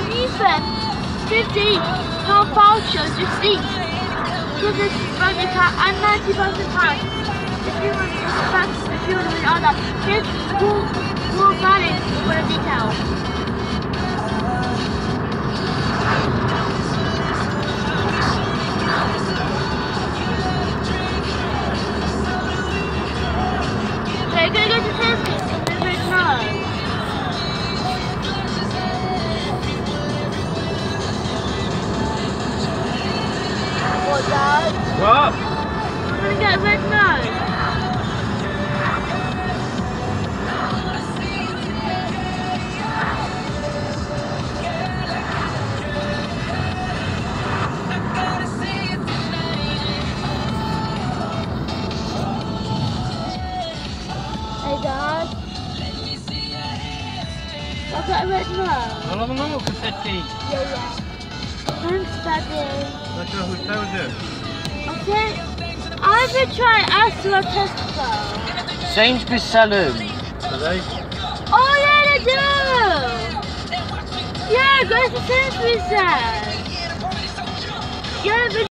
Ethan, 50-pound vouchers receipts. Business bank account and £90 if you want to order. Here's full balance for the details. We're going to go to Tesco and deliver it now. What, Dad? What? I'm going to get a red nose. Hey, Dad. I've got a red nose. How long are for 50? Yeah. Thanks, Daddy. Who told you? Okay. I've been trying Asda or Tesco. Sainsbury's Saloon. Do they? Oh yeah, they do! Yeah, go to Sainsbury's then. Yeah,